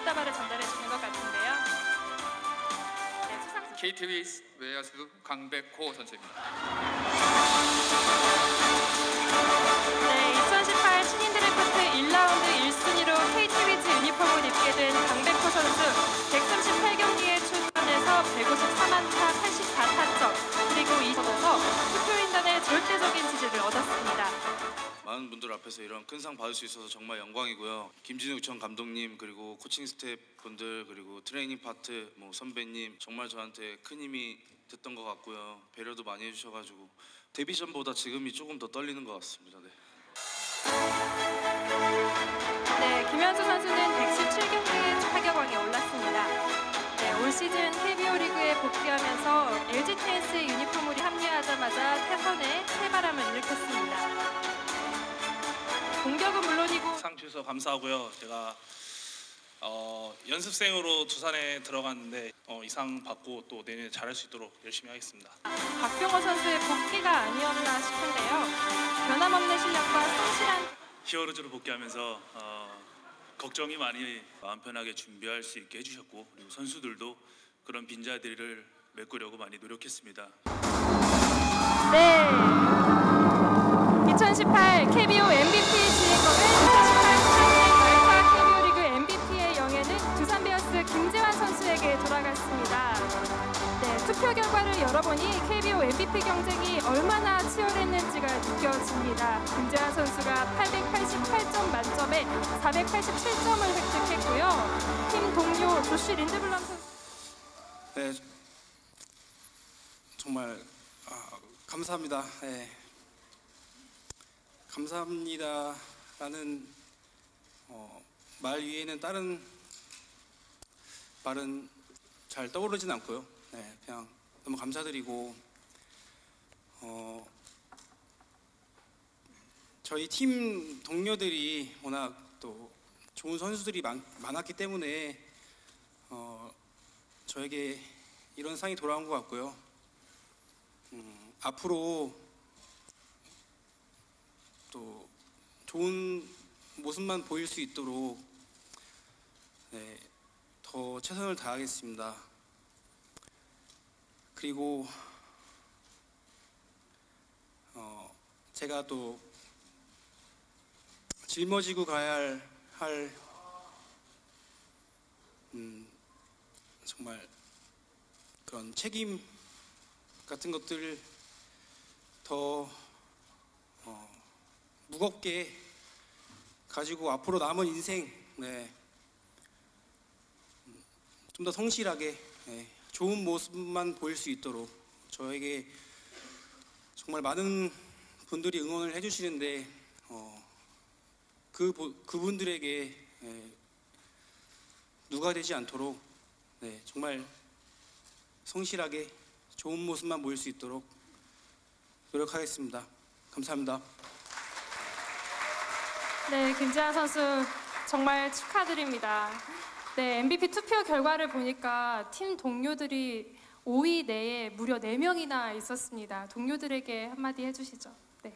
꽃다발을 전달해 주는 것 같은데요. 네, 수상 KTV 외야수 강백호 선수입니다. 네, 2018 신인 드래프트 1라운드 1순위로 KT위즈 유니폼을 입게 된 강백호 선수 138경기에 출전해서 154만타 84타점 그리고 2점에서 투표인단의 절대적인 지지를 얻었습니다. 많은 분들 앞에서 이런 큰 상 받을 수 있어서 정말 영광이고요. 김진욱 전 감독님 그리고 코칭 스태프분들 그리고 트레이닝 파트 선배님 정말 저한테 큰 힘이 됐던 것 같고요. 배려도 많이 해주셔가지고 데뷔 전보다 지금이 조금 더 떨리는 것 같습니다. 네. 네, 김현수 선수는 117경기에 타격왕에 올랐습니다. 네, 올 시즌 KBO 리그에 복귀하면서 LG 트윈스의 유니폼으로 합류하자마자 타선에 새바람을 일으켰습니다. 공격은 물론이고 상 주셔서 감사하고요. 제가 연습생으로 두산에 들어갔는데 이 상 받고 또 내년에 잘할 수 있도록 열심히 하겠습니다. 박병호 선수의 복귀가 아니었나 싶은데요. 변함없는 실력과 성실한 히어로즈로 복귀하면서 걱정이 많이 마음 편하게 준비할 수 있게 해주셨고 그리고 선수들도 그런 빈자리를 메꾸려고 많이 노력했습니다. 네, 2018 KBO MVP 진행권을 2018 두산 KBO 리그 MVP의 영예는 두산 베어스 김재환 선수에게 돌아갔습니다. 네, 투표 결과를 열어보니 KBO MVP 경쟁이 얼마나 치열했는지가 느껴집니다. 김재환 선수가 888점 만점에 487점을 획득했고요. 팀 동료 조시 린드블럼 선수. 네, 정말 감사합니다. 네. 감사합니다라는 말 위에는 다른 말은 잘 떠오르진 않고요. 네, 그냥 너무 감사드리고 저희 팀 동료들이 워낙 또 좋은 선수들이 많았기 때문에 저에게 이런 상이 돌아온 것 같고요. 앞으로 또 좋은 모습만 보일 수 있도록 네, 더 최선을 다하겠습니다. 그리고 제가 또 짊어지고 가야 할 정말 그런 책임 같은 것들 더 무겁게 가지고 앞으로 남은 인생 네, 좀 더 성실하게 네, 좋은 모습만 보일 수 있도록 저에게 정말 많은 분들이 응원을 해주시는데 그분들에게 누가 되지 않도록 네, 정말 성실하게 좋은 모습만 보일 수 있도록 노력하겠습니다. 감사합니다. 네, 김재환 선수 정말 축하드립니다. 네, MVP 투표 결과를 보니까 팀 동료들이 5위 내에 무려 4명이나 있었습니다. 동료들에게 한마디 해주시죠. 네.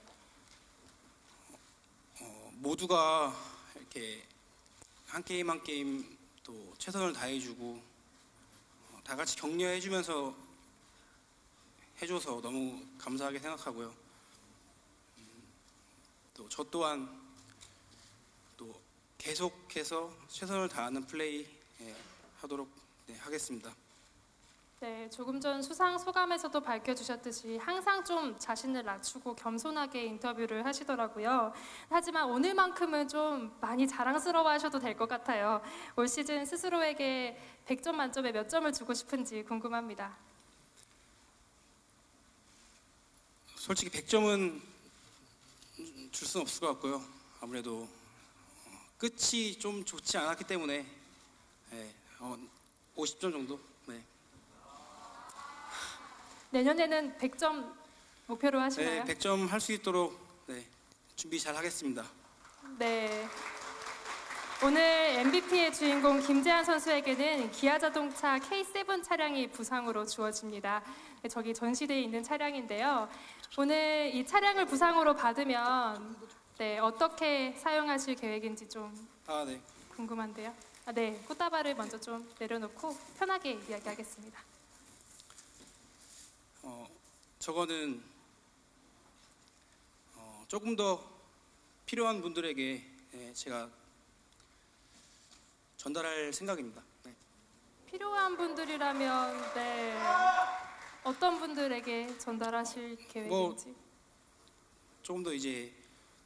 모두가 이렇게 한 게임 한 게임 또 최선을 다해주고 다 같이 격려해주면서 해줘서 너무 감사하게 생각하고요. 또 저 또한 또 계속해서 최선을 다하는 플레이 하도록 하겠습니다. 네, 조금 전 수상 소감에서도 밝혀주셨듯이 항상 좀 자신을 낮추고 겸손하게 인터뷰를 하시더라고요. 하지만 오늘만큼은 좀 많이 자랑스러워하셔도 될 것 같아요. 올 시즌 스스로에게 100점 만점에 몇 점을 주고 싶은지 궁금합니다. 솔직히 100점은 줄 수는 없을 것 같고요. 아무래도 끝이 좀 좋지 않았기 때문에 50점 정도. 네. 내년에는 100점 목표로 하시나요? 네, 100점 할 수 있도록 준비 잘 하겠습니다. 네. 오늘 MVP의 주인공 김재환 선수에게는 기아자동차 K7 차량이 부상으로 주어집니다. 저기 전시대에 있는 차량인데요. 오늘 이 차량을 부상으로 받으면 어떻게 사용하실 계획인지 좀 네. 궁금한데요. 네, 꽃다발을 먼저 좀 내려놓고 편하게 이야기하겠습니다. 저거는 조금 더 필요한 분들에게 제가 전달할 생각입니다. 네. 필요한 분들이라면 네, 어떤 분들에게 전달하실 계획인지. 조금 더 이제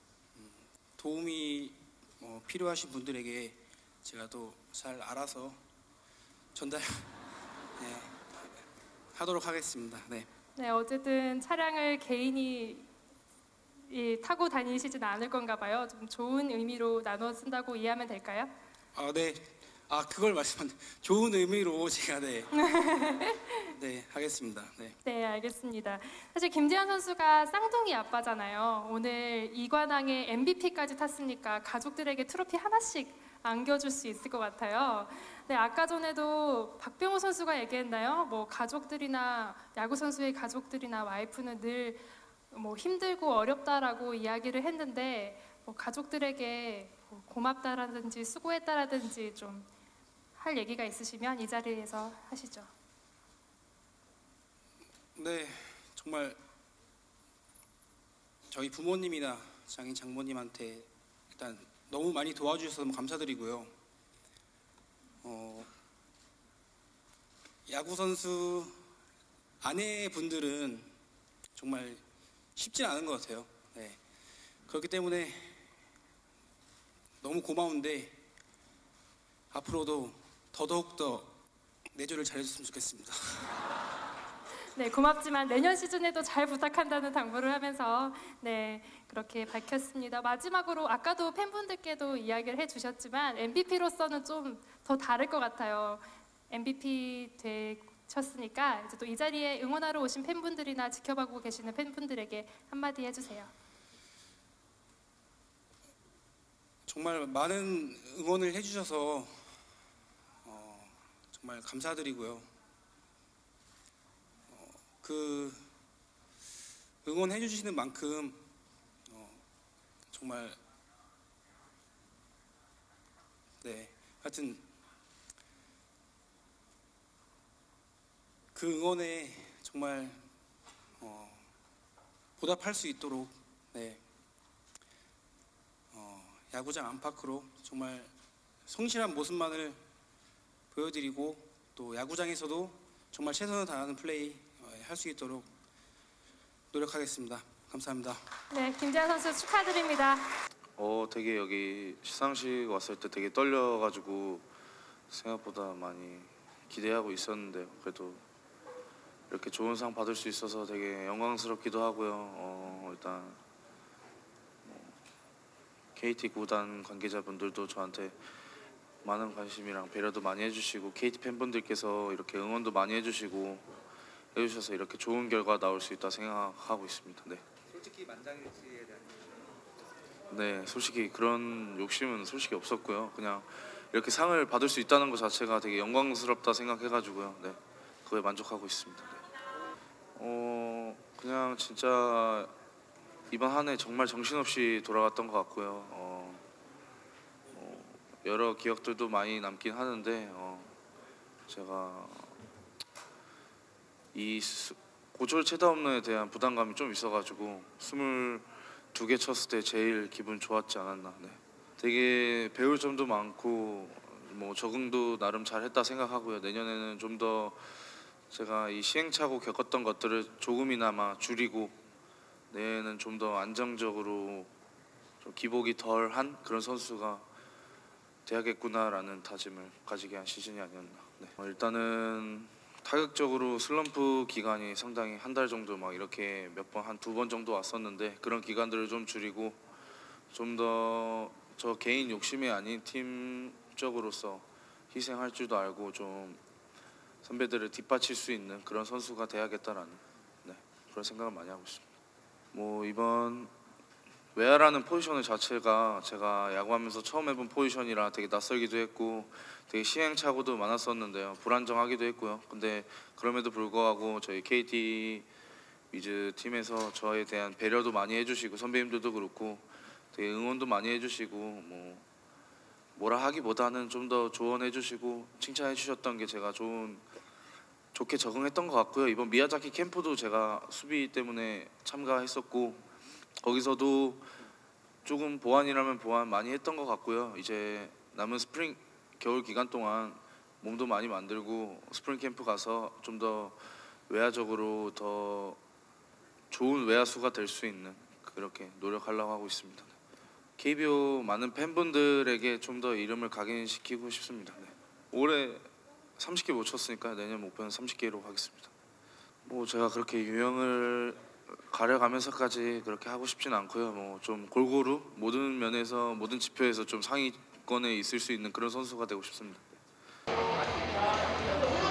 도움이 필요하신 분들에게 제가 또 잘 알아서 전달 네, 하도록 하겠습니다. 네. 네, 어쨌든 차량을 개인이 타고 다니시진 않을 건가 봐요. 좀 좋은 의미로 나눠 쓴다고 이해하면 될까요? 네. 그걸 좋은 의미로 제가 네 하겠습니다. 네. 네, 알겠습니다. 사실 김재환 선수가 쌍둥이 아빠잖아요. 오늘 이관왕의 MVP까지 탔으니까 가족들에게 트로피 하나씩 안겨줄 수 있을 것 같아요. 네, 아까 전에도 박병호 선수가 얘기했나요? 뭐 가족들이나 야구 선수의 가족들이나 와이프는 늘 뭐 힘들고 어렵다라고 이야기를 했는데 뭐 가족들에게 뭐 고맙다라든지 수고했다라든지 좀 할 얘기가 있으시면 이 자리에서 하시죠. 네, 정말 저희 부모님이나 장인 장모님한테 일단 너무 많이 도와주셔서 너무 감사드리고요. 야구 선수 아내분들은 정말 쉽지 않은 것 같아요. 네. 그렇기 때문에 너무 고마운데 앞으로도 더더욱더 내조를 잘해줬으면 좋겠습니다. 네, 고맙지만 내년 시즌에도 잘 부탁한다는 당부를 하면서 네, 그렇게 밝혔습니다. 마지막으로 아까도 팬분들께도 이야기를 해주셨지만 MVP로서는 좀 더 다를 것 같아요. MVP 되셨으니까 이제 또 이 자리에 응원하러 오신 팬분들이나 지켜보고 계시는 팬분들에게 한마디 해주세요. 정말 많은 응원을 해주셔서 정말 감사드리고요. 그 응원해 주시는 만큼 정말 네 하여튼 그 응원에 정말 보답할 수 있도록 네 야구장 안팎으로 정말 성실한 모습만을 보여드리고 또 야구장에서도 정말 최선을 다하는 플레이 할 수 있도록 노력하겠습니다. 감사합니다. 네, 김재환 선수 축하드립니다. 되게 여기 시상식 왔을 때 되게 떨려가지고 생각보다 많이 기대하고 있었는데요. 그래도 이렇게 좋은 상 받을 수 있어서 되게 영광스럽기도 하고요. 일단 KT 구단 관계자분들도 저한테 많은 관심이랑 배려도 많이 해주시고 KT 팬분들께서 이렇게 응원도 많이 해주셔서 이렇게 좋은 결과 나올 수 있다 생각하고 있습니다. 네. 솔직히 만장일치에 대한 네, 솔직히 그런 욕심은 솔직히 없었고요. 그냥 이렇게 상을 받을 수 있다는 것 자체가 되게 영광스럽다 생각해가지고요. 네, 그거에 만족하고 있습니다. 네. 그냥 진짜 이번 한 해 정말 정신없이 돌아갔던 것 같고요. 여러 기억들도 많이 남긴 하는데 제가 이 고졸 최다 홈런에 대한 부담감이 좀 있어가지고 22개 쳤을 때 제일 기분 좋았지 않았나. 네. 되게 배울 점도 많고 뭐 적응도 나름 잘했다 생각하고요. 내년에는 좀 더 제가 이 시행착오 겪었던 것들을 조금이나마 줄이고 내년에는 좀 더 안정적으로 좀 기복이 덜한 그런 선수가 돼야겠구나라는 다짐을 가지게 한 시즌이 아니었나. 네. 일단은 타격적으로 슬럼프 기간이 상당히 한 달 정도 막 이렇게 몇 번 한 2번 정도 왔었는데 그런 기간들을 좀 줄이고 좀 더 저 개인 욕심이 아닌 팀적으로서 희생할 줄도 알고 좀 선배들을 뒷받칠 수 있는 그런 선수가 돼야겠다라는 그런 생각을 많이 하고 있습니다. 뭐 이번 외야라는 포지션 자체가 제가 야구하면서 처음 해본 포지션이라 되게 낯설기도 했고 되게 시행착오도 많았었는데요. 불안정하기도 했고요. 근데 그럼에도 불구하고 저희 KT 위즈 팀에서 저에 대한 배려도 많이 해주시고 선배님들도 그렇고 되게 응원도 많이 해주시고 뭐 뭐라 하기보다는 좀 더 조언해 주시고 칭찬해 주셨던 게 제가 좋게 적응했던 것 같고요. 이번 미야자키 캠프도 제가 수비 때문에 참가했었고 거기서도 조금 보완이라면 보완 많이 했던 것 같고요. 이제 남은 스프링 겨울 기간 동안 몸도 많이 만들고 스프링 캠프 가서 좀 더 외야적으로 더 좋은 외야수가 될 수 있는 그렇게 노력하려고 하고 있습니다. KBO 많은 팬분들에게 좀 더 이름을 각인시키고 싶습니다. 네. 올해 30개 못 쳤으니까 내년 목표는 30개로 하겠습니다. 뭐 제가 그렇게 유형을 가려가면서까지 그렇게 하고 싶진 않고요. 뭐 좀 골고루 모든 면에서 모든 지표에서 좀 상위권에 있을 수 있는 그런 선수가 되고 싶습니다.